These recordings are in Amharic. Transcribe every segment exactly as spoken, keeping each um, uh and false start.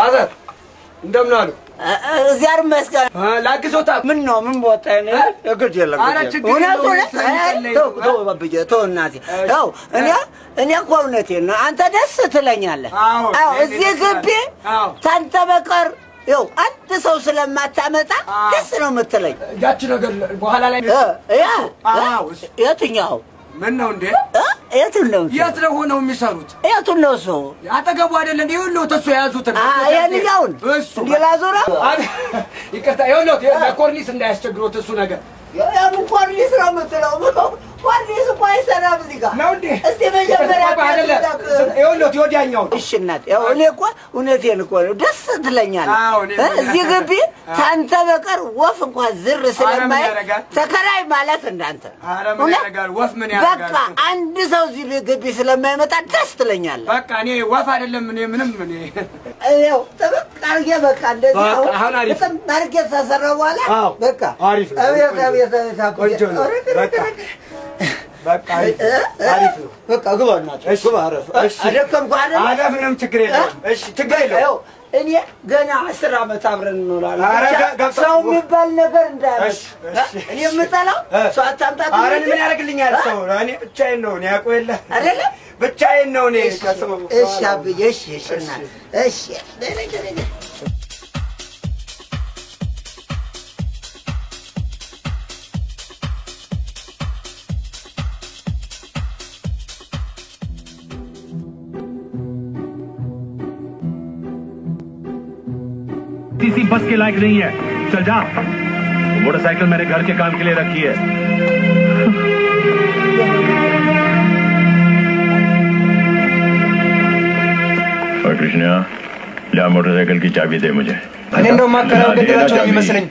ፋዘር እንደምን አሉ እዚያር መስጋና ላግዞታ ምን ነው ምን ቦታ ነው እግድ የለም ተው ተው ባብዬ ተው እናቴ ያው እኔ እኔ እኮ እውነቴን ነው አንተ ደስ ትለኛለህ አዎ እዚህ ግቢ ታንተ በቀር ያው አንተ ሰው ስለማታመጣ ደስ ነው የምትለኝ ያቺ ነገር በኋላ ላይ ያ አዎ የትኛው ምን ነው እንዴ የት ነው የት ነው ሆነው የሚሰሩት የት ነው እሱ አጠገቡ አይደለም እንዴ ሁሉ ተሱ ያዙት ያንኛውን ዲላዞራ ይከታ ይኸውልህ ለኮርኒስ እንዳያስቸግሮት እሱ ነገር ያው ኮርኒስ ነው የምትለው ኮርኒስ ቆይሰራም እዚህ ጋር ነው እንዴ እስቲ መጀመሪያ ይኸውልህ ይወዲያኛው እሺ እናት ያው እኔ እኮ እውነቴን እኮ ነው ደስ ትለኛለህ እዚህ ግቢ ታንተ በቀር ወፍ እንኳን ዝር ስለማይ ተከራይ ማለት እንዳንተ ምን ያደርጋል ወፍ ምን ያደርጋል በቃ አንድ ሰው እዚህ ግቢ ስለማይመጣ ደስ ትለኛለህ በቃ እኔ ወፍ አይደለም እኔ ምንም እኔ ያው ተበቃርጌ በቃ እንደዚህ ነው በጣም ማርኬት ተሰራ በኋላ በቃ አሪፍ አቤት አቤት ታቆጆ በቃ በቃ አሪፍ ነው በቃ ግባ እናት ግባ አረፍ አደከምኩ አይደል አዳ ምንም ችግር የለም እሺ ችግር የለም እኔ ገና አስር አመት አብረን እንኖራለን ሰው የሚባል ነገር እንዳያለሽ እኔ የምጠላው ሰው አታምጣት አረን ምን ያደርግልኛል ሰው እኔ ብቻዬን ነው እኔ ያውቀው የለ አይደለ ብቻዬን ነው እኔ ከሰው እሺ አብዬ እሺ እሺ እናት እሺ ለለለ किसी बस के लायक नहीं है चल जा मोटरसाइकिल मेरे घर के काम के लिए रखी है और कृष्णा ला मोटरसाइकिल की चाबी दे मुझे እኔ እንደው ማከራው ገደላቸው የሚመስለኝ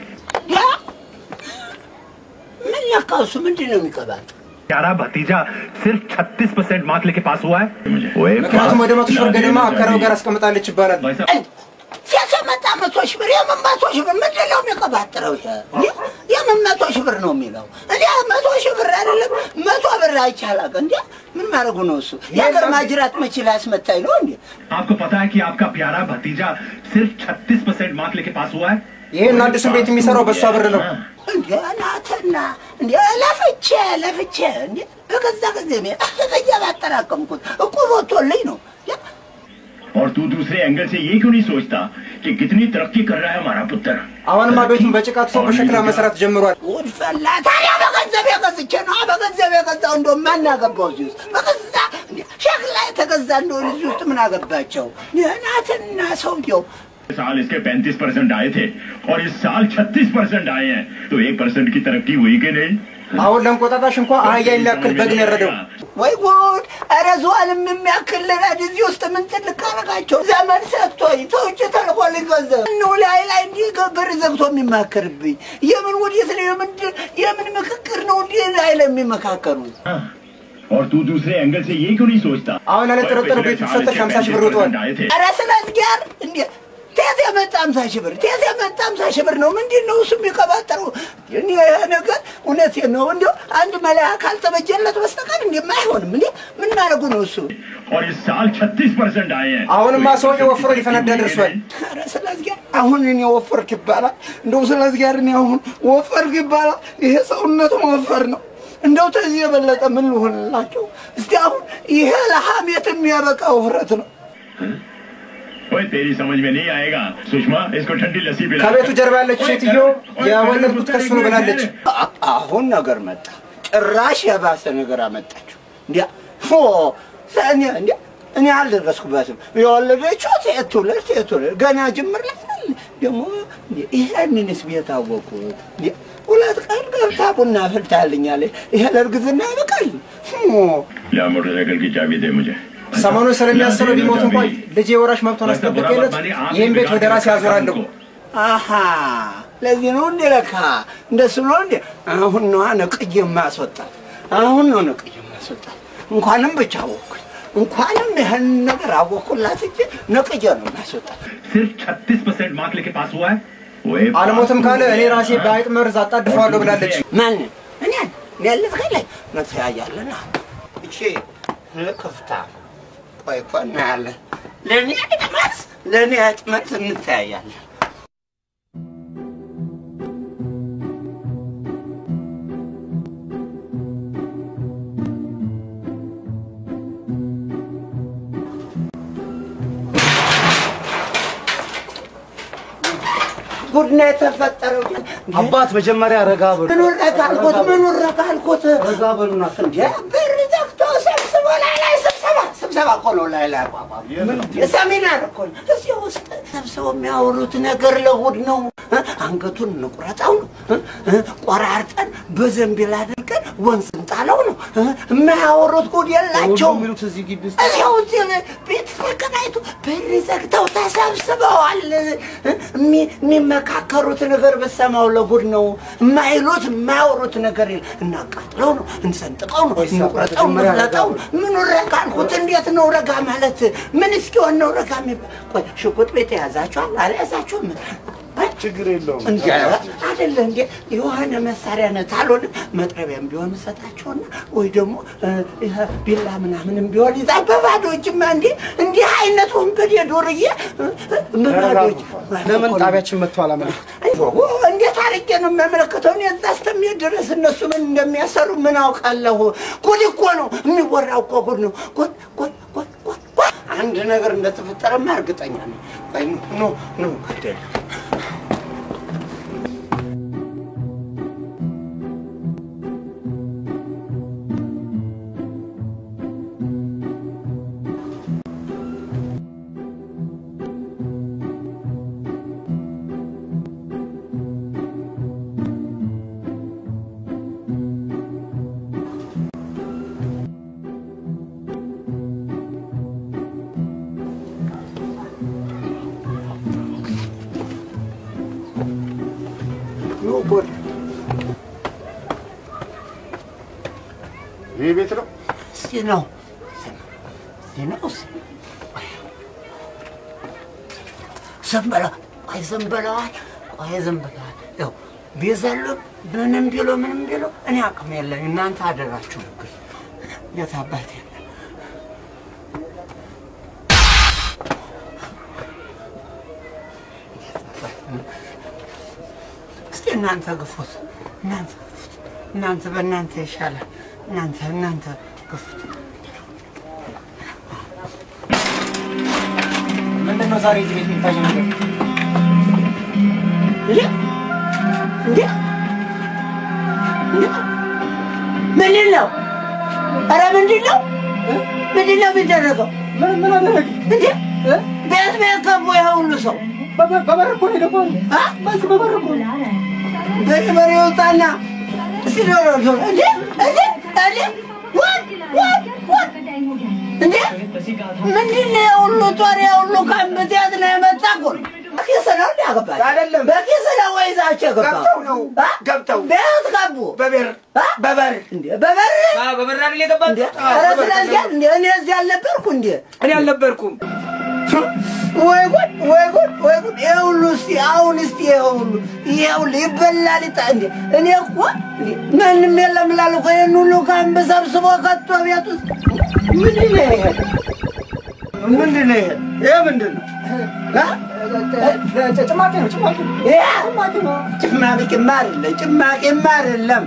ምን ያካውሱ ምንድነው የሚቀባል प्यारा भतीजा सिर्फ छत्तीस परसेंट मार्क लेके पास हुआ है ओए ምክንያቱም ወደ መቶ ሺህ ገደማ አከራው ጋር አስቀምጣለች ይባላል ሲያሰመጣ መቶ ሺህ ብር የመቶ ሺህ ብር ምንድነው የሚቀባጥረው የመቶ ሺህ ብር ነው የሚለው እኔ መቶ ሺህ ብር አይደለም መቶ ብር አይቻላል እንዴ ምን ማድረጉ ነው እሱ ያገር ማጅራት መችላ ያስመጣይ ነው እንዴ आपको पता है कि आपका प्यारा भतीजा सिर्फ छत्तीस परसेंट मार्क लेके पास हुआ है ይሄን አዲስ ቤት የሚሰራው በሷ ብር ነው እንዴ አናተና እንዴ ለፍቼ ለፍቼ እንዴ በገዛ ገንዘቤ ተያባጠራቀምኩት እኮ ወጥቶልኝ ነው और तू दूसरे एंगल से ये क्यों नहीं सोचता कि कितनी तरक्की कर रहा है हमारा पुत्र አሁንማ ቤቱን በጭቃት ሰው በሸክላ መሰራት ጀምሯል ወድፈላ ታዲያ በገንዘቤ ገዝቼ ነው በገንዘቤ ገዛው እንደው ማን ያገባው እዚህ በገዛ ሸክላ የተገዛ እንደው ልጅ ውስጥ ምን አገባቸው እናትና ሰውየው साल इसके पैंतीस परसेंट आए थे और इस साल छत्तीस परसेंट आए हैं तो एक परसेंट की तरक्की हुई कि नहीं አሁን ለንቆጣጣሽ እንኳን አህያ የሚያክል በግ ነው ያረደው ወይ ጉድ አረ ዟልም የሚያክል ለራድ እዚህ ውስጥ ምን ትልካረጋቸው ዘመን ሰጥቶኝ ተውጭ ተልቆልኝ ገንዘብ ነው ላይ ላይ እንዲገብር ዘግቶ የሚማከርብኝ የምን ወዲት ነው የምን የምን ምክክር ነው እንዴ ላይ ለሚመካከሩ और तू दूसरे एंगल से ये क्यों नहीं सोचता አሁን አለ ተረጠረ ቤት ሰጠሽ ሃምሳ ሺህ ብር ወጥቷል አረ ስለዚህ ጋር እንዴ ቴቴ መጣ ሃምሳ ሺህ ብር ቴቴ መጣ ሃምሳ ሺህ ብር ነው ምንድነው እሱ የሚቀባጠረው እኔ ነገር እውነቴን ነው እንዴ አንድ መልአክ ካልተበጀለት በስተቀር እንዴ ማይሆንም እንዴ ምን ማድረጉ ነው እሱ और इस साल छत्तीस परसेंट आए हैं አሁንማ ሰውዬው ወፍሮ ሊፈነዳ ደርሷል አረ ስለዚህ ጋር አሁን እኔ ወፈርክ ይባላል እንደው ስለዚህ ጋር እኔ አሁን ወፈርክ ይባላል ይሄ ሰውነቱ ወፈር ነው እንደው ተዚህ የበለጠ ምን ልሆንላችሁ እስቲ አሁን ይሄ ለሐሜት የሚያበቃ ውፍረት ነው ओए तेरी समझ में नहीं आएगा सुषमा इसको ठंडी लस्सी पिला ከቤቱ ጀርባ ያለች ሴትዮ የወለድኩት ከሱ ነው ብላለች አሁን ነገር መጣ ጭራሽ የባሰ ነገር አመጣችሁ እንዴ ፎ ሰኔ እንዴ እኔ አልደረስኩበትም የወለደችው ሴት ሁለት ሴት ሁለት ገና ጅምር ላይ ደግሞ ይሄንንስ ቢታወቁ ሁለት ቀን ገብታ ቡና ፈልታልኛለች ይሄ ለርግዝና ይበቃል ला मोटरसाइकिल की चाबी दे मुझे ሰሞኑን ስለሚያስበው ቢሞት እንኳን ልጄ ወራሽ መብቱን አስጠብቄለት ይሄን ቤት ወደ ራስ ያዞራለሁ አሃ ለዚህ ነው እንዴ ለካ እንደሱ ነው እንዴ አሁን ነው ነቅዬ ማስወጣ አሁን ነው ነቅዬ ማስወጣ እንኳንም ብቻ ወኩኝ እንኳንም ይሄን ነገር አወኩላት እንጂ ነቅዬ ነው ማስወጣ सिर्फ छत्तीस परसेंट मार्क लेके पास हुआ है ओए አልሞትም ካለ እኔ ራሴ ባይጥ መርዝ አጣድፈዋለሁ ብላለች ማን እኔ ያለት ካለ መጥያያለና እሺ ከፍታ ቆይ ቆይ ያለ ለኔ አጥመት ለኔ አጥመት እንታያለን ጉድና የተፈጠረው አባት መጀመሪያ ረጋ በሉ ምን ረጋ አልኩት ምን ረጋ አልኩት ረጋ በሉና እንዴ በርዛክቶ ሰብስቦ ላይ ላይ ስብሰባ ስብሰባ ቆሎ ላይ ላይ አቋቋም የሰሚናር እኮ እዚህ ውስጥ ሰብስቦ የሚያወሩት ነገር ለጉድ ነው አንገቱን ንቁረጣው ነው ቆራርጠን በዘንቢል አድርገን ወንስን ጣለው ነው የሚያወሩት ጉድ የላቸው ሚሉት እዚህ ግቢ ውስጥ እዚያው እዚህ ቤት ተከራይቶ በርዛክተው ተሰብስበዋል የሚመካከሩት ነገር በሰማው ለጉድ ነው የማይሉት የማያወሩት ነገር እናቃጥለው ነው እንሰንጥቀው ነው እንቁረጣው ነው ምን ረጋ አልኩት እንዴት ነው ረጋ ማለት ምን እስኪሆን ነው ረጋ ቆይ ሽጉጥ ቤት ያዛችኋል አልያዛችሁም ችግር የለውም እንዴ አይደለ እንዴ የሆነ መሳሪያ ነው ታሎን መጥረቢያም ቢሆን ሰጣቸውና ወይ ደግሞ ቢላ ምናምንም ቢሆን ይዛ በባዶጅማ እንዴ እንዴ አይነቱ እንግዲህ ዶርዬ በባዶጅ ለምን ጣቢያችን መጥቶ አላመለከቱ እንዴት አርቄ ነው መመለከተው ነው ያስተም ድረስ እነሱ ምን እንደሚያሰሩ ምን አውቃለሁ ጉድ እኮ ነው የሚወራው እኮ ጉድ ነው ጉድ ጉድ ጉድ አንድ ነገር እንደተፈጠረ ማርግጠኛ ነው አይ ኖ ኖ አይደል Good. Ini betul. Sino. Sino. Sambala. Ay sambala. Ay sambala. Yo. Bizalu benim bilo benim bilo. Ani akım yerler. እናንተ አደራችሁ ግን የታባቴ እናንተ ግፉት እናንተ እናንተ በእናንተ ይሻላል እናንተ እናንተ ግፉት ምንድነው ዛሬ እዚህ ቤት የሚታየው ነገር እንዴ እንዴ ምንድነው ኧረ ምንድነው ምንድነው የሚደረገው ምን ምን አደረገ እንዴ ቤት ቤት ገቡ ሁሉ ሰው በበር እኮ ነው ደግሞ አ በዚህ በበር እኮ በበር ይወጣና እስቲ ነው ነው እንዴ እንዴ እንዴ ወት ወት ወት እንዴ ምንድነው ሁሉ ጦሪያ ሁሉ ካምበት ያዝና የመጣው በኪስለው ያገባል አይደለም በኪስለው ወይዛቸው ገባው ነው ገብተው ቤት ገቡ በበር በበር እንዴ በበር አ በበር አይደል የገባው እንዴ ኧረ ስለዚህ እንዴ እኔ እዚህ አልነበርኩ እንዴ እኔ አልነበርኩም ወይ ጉድ ወይ ጉድ ወይ ጉድ ይኸውሉ እስቲ አሁን እስቲ ይኸውሉ ይኸውሉ ይበላል እንዴ እኔ እኮ ምንም የለም እላለሁ እኮ ይሄን ሁሉ ካምብ ሰብስቦ ከቶ ቤት ውስጥ ምንድን ነው ይሄ ምንድን ነው ይሄ ምንድን ነው ጭማቂ ነው ጭማቂ ጭማቂ ነው ጭማቂ ማር አይደለም ጭማቂ ማር አይደለም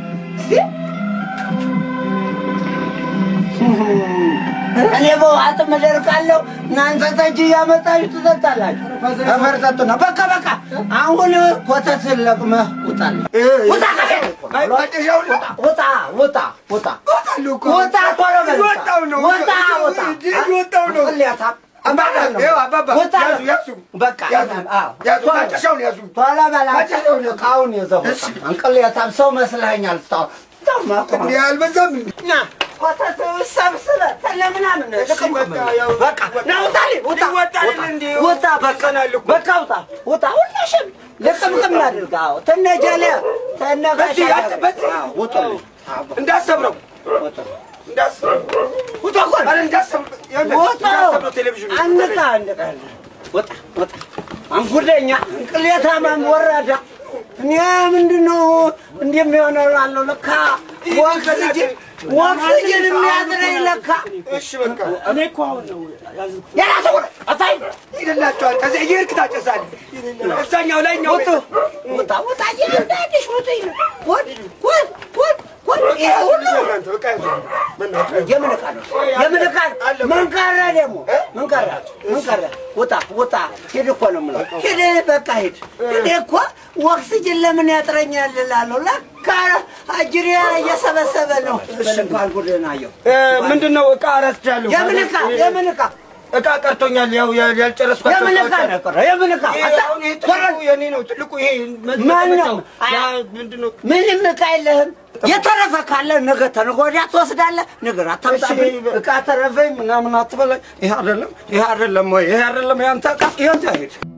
እኔ በውሃት መደርቃለሁ እናንተ ጠጅ ያመጣችሁ ትጠጣላችሁ አፈርጣጡና በቃ በቃ አሁን ኮተት ለቅመህ ውጣል ውጣ ውጣ ውጣ ውጣ ውጣ ቶሎ በል ውጣ ውጣ ወጣው ነው አባባ ነው አባባ ውጣ ያሱ በቃ አዎ ያሱ ማጨሻውን ያሱ ቶሎ በል ማጨሻውን ካውን ይዘው አንቀል ያታም ሰው መስለኛል ታው ታማ እንዴ አልበዛም ና ኮተት ሰብስበ ተለምናምን በቃ ነው ታሊ ውጣ ውጣ በቃ በቃ ውጣ ውጣ ሁላሽም ለቀምቀም አድርጋው ተነጀለ ተነጋሽ ውጣ እንዳሰብረው እንዳሰብረው ውጣ ቆይ አረ እንዳሰብረው ውጣ ቴሌቪዥን አንካ አንካ ወጣ ወጣ አንጉደኛ ቅሌታማም ወራዳ እኔ ምንድነው እንደሚሆነው አለው ለካ ወንከልጅ ወክስጅን የሚያጥረኝ ለካ እሺ በቃ እኔ እኮ አሁን ነው ያዝኩት የራስህ ወር አታይ ይደላችኋል ከዚህ እየሄድክ ታጨሳለህ እዛኛው ላይኛው ወጡ ወጣ ወጣ ይደዳሽ ወጡ ወጥ ወጥ ወጥ ወጥ ይሁሉ በቃ የምንካል የምንካል ምን ቀረ ደግሞ ምን ቀረ ምን ቀረ ወጣ ወጣ ሄድ እኮ ነው የምለው ሄድ በቃ ሄድ ሄድ እኮ ወክስጅን ለምን ያጥረኛል እላለሁ ለካ አጅሪያ እየሰበሰበ ነው እንኳን ጉድና አየው ምንድነው እቃ አረስቻለሁ የምንካ የምንካ እቃ ቀርቶኛል ያው ያልጨረስኳቸው የምንካ ነበር የምንካ አታ የኔ ነው ትልቁ ይሄ ማን ነው ምንድነው ምንም እቃ የለህም የተረፈ ካለ ነገ ተነገ ወዲያ ትወስዳለህ ነገር አታምጣብኝ እቃ ተረፈኝ ምናምን አትበለኝ ይሄ አይደለም ይሄ አይደለም ወይ ይሄ አይደለም ያንተ እቃ ይሄ